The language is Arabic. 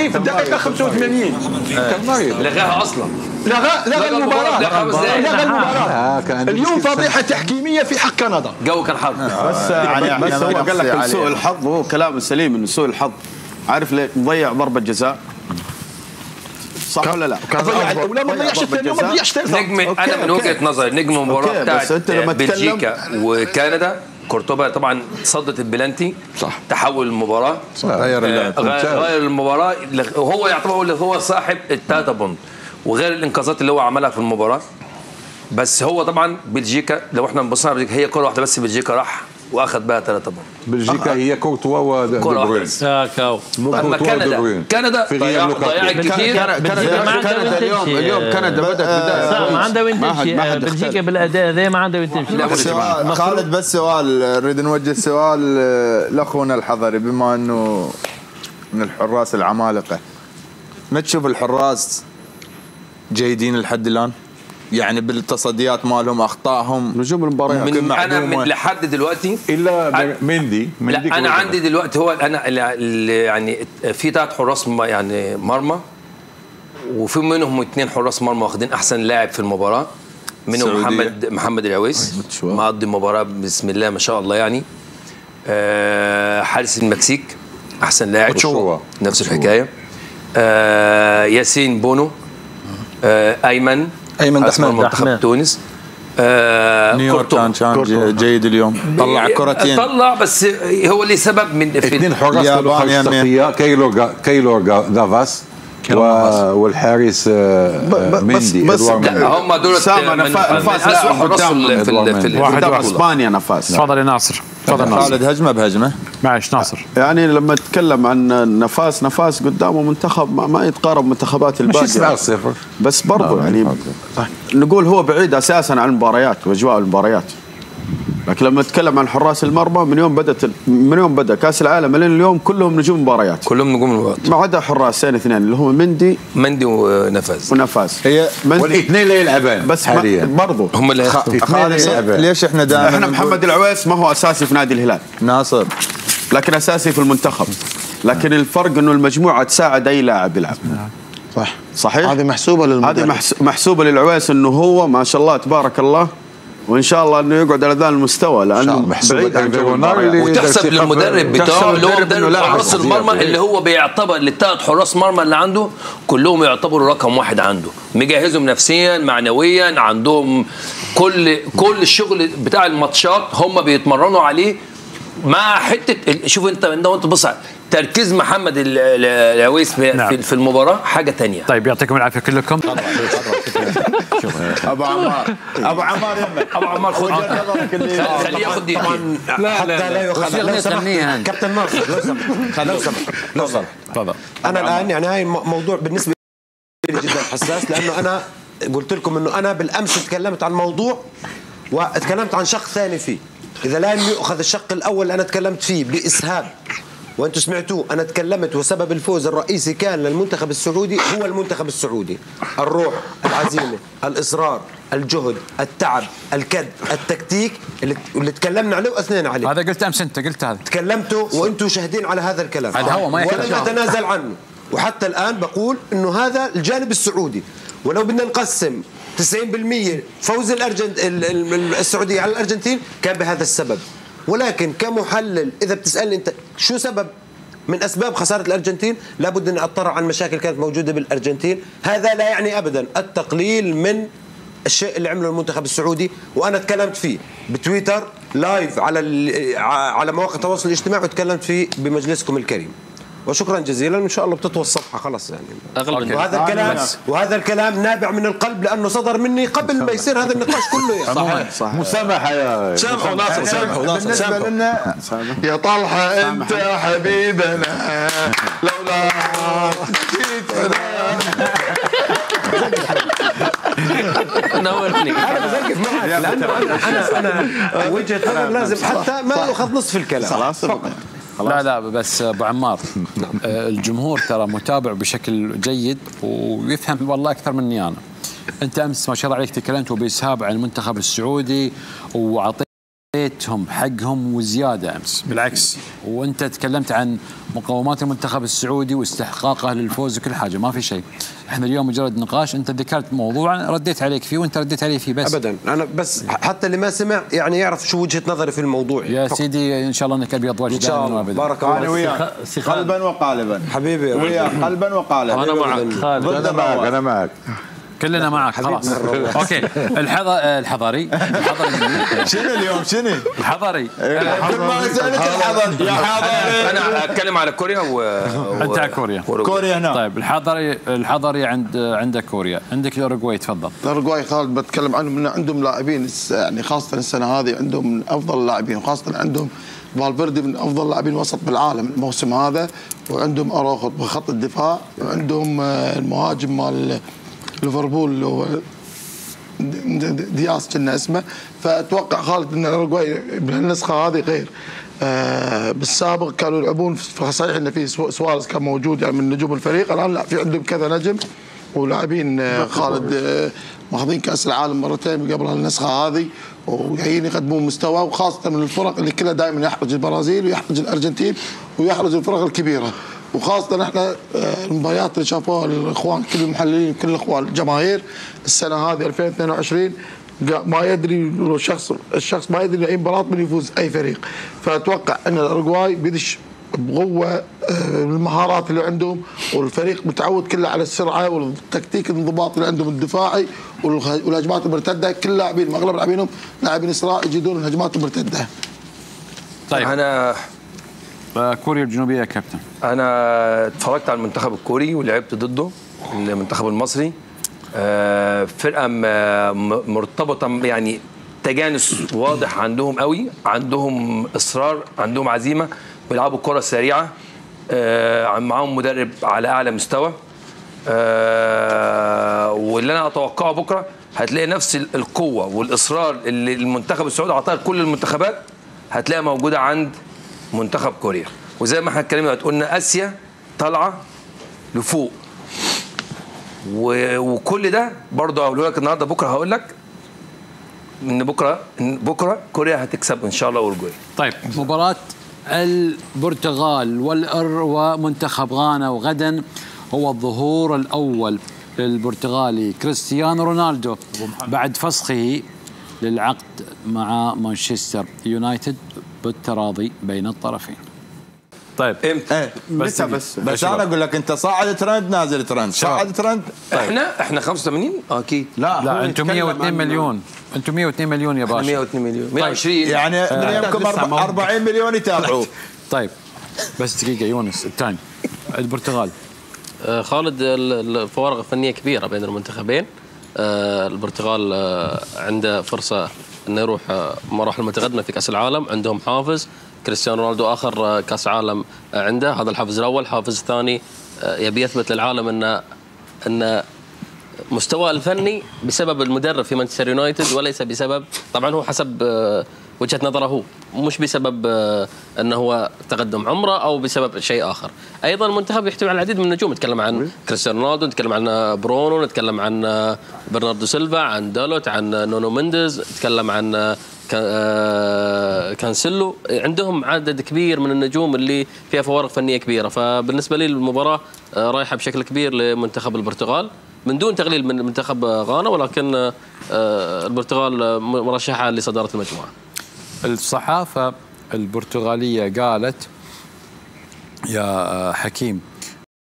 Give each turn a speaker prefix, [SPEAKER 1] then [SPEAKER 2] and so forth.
[SPEAKER 1] التغيير في الدقيقة 85 كان مريض
[SPEAKER 2] لغاها اصلا،
[SPEAKER 1] لغى المباراة. لغى المباراة. اليوم فضيحة تحكيمية في حق كندا.
[SPEAKER 2] جو كان حر.
[SPEAKER 3] بس هو قال لك سوء الحظ، وهو كلام سليم انه سوء الحظ. عارف ليه مضيع ضربة جزاء؟ صح ولا لا؟
[SPEAKER 1] ولا ما ضيعش الثاني، ما ضيعش ثالثة.
[SPEAKER 2] نجم انا من وجهة نظري نجم المباراة بتاعت بلجيكا وكندا كورتوبا طبعا صدت البلانتي، صح، تحول المباراة، غير المباراة، وهو يعتبر هو صاحب التلاتة بونت، وغير الانقاذات اللي هو عملها في المباراة. بس هو طبعا بلجيكا لو احنا بصينا على بلجيكا هي كرة واحدة بس، بلجيكا راح واخذ بها 3 بونت.
[SPEAKER 4] بلجيكا هي كورتوا ودي بروين.
[SPEAKER 2] اما كندا ضيعت كثير.
[SPEAKER 3] اليوم كندا بدأت بداية
[SPEAKER 5] ما عندها وين تمشي. بلجيكا بالاداء ذي ما عندها وين تمشي.
[SPEAKER 6] خالد بس سؤال، نريد نوجه سؤال لاخونا الحضري، بما انه من الحراس العمالقة، ما تشوف الحراس جيدين لحد الان؟ يعني بالتصديات مالهم، اخطائهم،
[SPEAKER 3] نجوم المباريات
[SPEAKER 2] انا لحد دلوقتي
[SPEAKER 4] الا مندي.
[SPEAKER 2] لا انا عندي دلوقتي هو انا يعني في 3 حراس يعني مرمى، وفي منهم 2 حراس مرمى واخدين احسن لاعب في المباراه، منهم محمد العويس مقضي مباراه بسم الله ما شاء الله. يعني حارس المكسيك احسن لاعب، نفس الحكايه. ياسين ايمن
[SPEAKER 5] دحمان
[SPEAKER 2] منتخب تونس.
[SPEAKER 6] نيويورك كان جيد اليوم، طلع كرتين،
[SPEAKER 2] طلع بس هو اللي سبب من
[SPEAKER 4] 2 حراس اليابان، كايلور دافاس والحارس مندي.
[SPEAKER 3] بس
[SPEAKER 2] هم دول
[SPEAKER 3] نفاس اسوء حراس في
[SPEAKER 6] واحد اسبانيا. نفاس.
[SPEAKER 7] تفضل يا ناصر. تفضل
[SPEAKER 6] خالد. هجمه بهجمه.
[SPEAKER 7] معلش ناصر.
[SPEAKER 3] يعني لما نتكلم عن نفاس قدامه منتخب ما يتقارب منتخبات الباقيه، بس برضه يعني نقول هو بعيد اساسا عن المباريات واجواء المباريات. لكن لما نتكلم عن حراس المرمى من يوم بدا كاس العالم لين اليوم كلهم نجوم مباريات،
[SPEAKER 2] كلهم نجوم مباريات
[SPEAKER 3] ما عدا حراسين 2 اللي هم مندي ونفاس.
[SPEAKER 6] هي
[SPEAKER 4] والاثنين لا يلعبان بس حاليا
[SPEAKER 3] برضه
[SPEAKER 2] هم اللي
[SPEAKER 6] ليش احنا دائما
[SPEAKER 3] احنا محمد العويس ما هو اساسي في نادي الهلال
[SPEAKER 6] ناصر،
[SPEAKER 3] لكن اساسي في المنتخب. لكن الفرق انه المجموعه تساعد اي لاعب يلعب. صحيح.
[SPEAKER 6] هذه محسوبه للمدرب،
[SPEAKER 3] هذه محسوبه للعويس انه هو ما شاء الله تبارك الله، وان شاء الله انه يقعد على ذا المستوى، لانه بعيد عن
[SPEAKER 2] وتحسب للمدرب بتاعه اللي هو مدرب حراس المرمى، اللي هو بيعتبر ال3 حراس مرمى اللي عنده كلهم يعتبروا رقم 1 عنده، مجهزهم نفسيا معنويا، عندهم كل الشغل بتاع الماتشات هم بيتمرنوا عليه مع حته. شوف انت وانت بص تركيز محمد العويس في المباراه حاجه ثانيه.
[SPEAKER 7] طيب يعطيكم العافيه كلكم.
[SPEAKER 6] ابو عمار
[SPEAKER 2] يمك خذ خليه ياخذ دي.
[SPEAKER 5] حتى لا يؤخذ. كابتن ناصر لو سمحت تفضل. انا الان يعني هاي موضوع بالنسبه لي جدا حساس، لانه انا قلت لكم انه انا بالامس تكلمت عن موضوع وتكلمت عن شق ثاني فيه. اذا لم يؤخذ الشق الاول انا تكلمت فيه باسهاب وانتم سمعتوه، انا تكلمت وسبب الفوز الرئيسي كان للمنتخب السعودي هو المنتخب السعودي، الروح، العزيمه، الاصرار، الجهد، التعب، الكد، التكتيك اللي تكلمنا عليه واثنينا عليه.
[SPEAKER 7] هذا قلت امس، انت قلت هذا،
[SPEAKER 5] تكلمتوا وانتم شاهدين على هذا الكلام،
[SPEAKER 7] هذا هو ما
[SPEAKER 5] ولم اتنازل عنه. وحتى الان بقول انه هذا الجانب السعودي، ولو بدنا نقسم 90% فوز السعوديه على الارجنتين كان بهذا السبب. ولكن كمحلل اذا بتسالني انت شو سبب من اسباب خساره الارجنتين، لابد ان اطلع عن مشاكل كانت موجوده بالارجنتين. هذا لا يعني ابدا التقليل من الشيء اللي عمله المنتخب السعودي، وانا تكلمت فيه بتويتر لايف على مواقع التواصل الاجتماعي، وتكلمت فيه بمجلسكم الكريم. وشكرا جزيلا، وان شاء الله بتطوى الصفحه خلاص يعني. وهذا الكلام نابع من القلب، لانه صدر مني قبل ما يصير هذا النقاش كله يعني.
[SPEAKER 4] صحيح. مسامحه يا
[SPEAKER 5] سامحوا ناصر،
[SPEAKER 6] بالنسبه لنا
[SPEAKER 4] يا طلحه انت حبيبنا لولا جيتنا.
[SPEAKER 5] نورتني. انا بزقف معك لانه انا وجهه نظر لازم حتى ما ياخذ نصف الكلام.
[SPEAKER 3] خلاص.
[SPEAKER 7] لا بس ابو عمار، الجمهور ترى متابع بشكل جيد ويفهم والله اكثر مني انا. انت امس ما شاء الله عليك تكلمت باسهاب عن المنتخب السعودي وعطيت بيتهم حقهم وزياده امس بالعكس، وانت تكلمت عن مقومات المنتخب السعودي واستحقاقه للفوز وكل حاجه، ما في شيء. احنا اليوم مجرد نقاش، انت ذكرت موضوع رديت عليك فيه وانت رديت علي فيه بس.
[SPEAKER 5] ابدا انا بس حتى اللي ما سمع يعني يعرف شو وجهه نظري في الموضوع.
[SPEAKER 7] يا سيدي ان شاء الله انك ابيض وجه دائما وابدا.
[SPEAKER 5] بارك الله
[SPEAKER 6] انا وياك قلبا وقالبا
[SPEAKER 5] حبيبي،
[SPEAKER 6] وياك قلبا وقالبا.
[SPEAKER 2] انا معك خالد،
[SPEAKER 4] انا معك
[SPEAKER 7] كلنا معك خلاص. اوكي الحضري
[SPEAKER 6] شنو اليوم شنو؟
[SPEAKER 7] الحضري
[SPEAKER 6] كل ما سالت الحضري يا حضري.
[SPEAKER 2] انا اتكلم على كوريا
[SPEAKER 7] انت على كوريا.
[SPEAKER 6] كوريا هنا.
[SPEAKER 7] طيب الحضري عندك كوريا، عندك الاوروغواي تفضل.
[SPEAKER 1] الاوروغواي خالد بتكلم عنهم ان عندهم لاعبين يعني خاصه السنه هذه عندهم من افضل اللاعبين، وخاصه عندهم فالفيردي من افضل لاعبين وسط بالعالم الموسم هذا، وعندهم اراخو بخط الدفاع، وعندهم المهاجم مال ليفربول اللي هو دياس كنا اسمه. فاتوقع خالد ان الاوروغواي بالنسخه هذه غير. بالسابق كانوا يلعبون، صحيح ان في سواريز كان موجود يعني من نجوم الفريق، الان لا، في عندهم كذا نجم ولاعبين خالد ماخذين كاس العالم مرتين قبل النسخه هذه، وجايين يقدمون مستوى، وخاصه من الفرق اللي كلها دائما يحرج البرازيل ويحرج الارجنتين ويحرج الفرق الكبيره. وخاصه احنا المباريات اللي شافوها الاخوان كل المحللين كل الاخوان الجماهير السنه هذه 2022 ما يدري لو الشخص ما يدري اي مباراه من يفوز اي فريق. فاتوقع ان الاوروغواي بيدش بقوه المهارات اللي عندهم، والفريق متعود كله على السرعه والتكتيك الانضباط اللي عندهم الدفاعي والهجمات المرتده. كل لاعبين اغلب لاعبينهم لاعبين اسراء يجيدون الهجمات المرتده.
[SPEAKER 7] طيب
[SPEAKER 2] انا
[SPEAKER 7] كوريا الجنوبيه يا كابتن.
[SPEAKER 2] انا اتفرجت على المنتخب الكوري ولعبت ضده المنتخب المصري. فرقه مرتبطه يعني تجانس واضح عندهم قوي، عندهم اصرار، عندهم عزيمه، بيلعبوا الكره السريعه، معاهم مدرب على اعلى مستوى. واللي انا اتوقعه بكره هتلاقي نفس القوه والاصرار اللي المنتخب السعودي عطاها لكل المنتخبات هتلاقيها موجوده عند منتخب كوريا. وزي ما احنا اتكلمنا قلنا اسيا طالعه لفوق، وكل ده برضه هقول لك النهارده. بكره هقول لك ان بكره كوريا هتكسب ان شاء الله اورجواي.
[SPEAKER 7] طيب مباراه البرتغال ومنتخب غانا، وغدا هو الظهور الاول للبرتغالي كريستيانو رونالدو بعد فسخه للعقد مع مانشستر يونايتد بالتراضي بين الطرفين.
[SPEAKER 2] طيب
[SPEAKER 6] امتى؟ بس انا اقول لك انت صاعد ترند نازل ترند صاعد ترند.
[SPEAKER 2] طيب. احنا 85 اكيد.
[SPEAKER 7] لا انتم 102 مليون، انتم 102 مليون يا باشا.
[SPEAKER 2] 102 مليون 120
[SPEAKER 6] يعني يمكن 40 مليون يتابعوا.
[SPEAKER 7] طيب بس دقيقه يونس الثاني البرتغال.
[SPEAKER 8] خالد الفوارق الفنيه كبيره بين المنتخبين. البرتغال عنده فرصه انه يروح مراحل متقدمه في كاس العالم، عندهم حافز. كريستيانو رونالدو اخر كاس عالم عنده، هذا الحافز الاول. الحافز الثاني يبي يثبت للعالم ان مستواه الفني بسبب المدرب في مانشستر يونايتد، وليس بسبب، طبعا هو حسب وجهه نظره هو، مش بسبب انه هو تقدم عمره او بسبب شيء اخر. ايضا المنتخب يحتوي على العديد من النجوم، نتكلم عن كريستيانو رونالدو، نتكلم عن برونو، نتكلم عن برناردو سيلفا، عن دالوت، عن نونو مينديز، نتكلم عن كانسيلو. عندهم عدد كبير من النجوم اللي فيها فوارق فنيه كبيره. فبالنسبه لي المباراه رايحه بشكل كبير لمنتخب البرتغال من دون تقليل من منتخب غانا، ولكن البرتغال مرشحه لصداره المجموعه.
[SPEAKER 7] الصحافه البرتغاليه قالت يا حكيم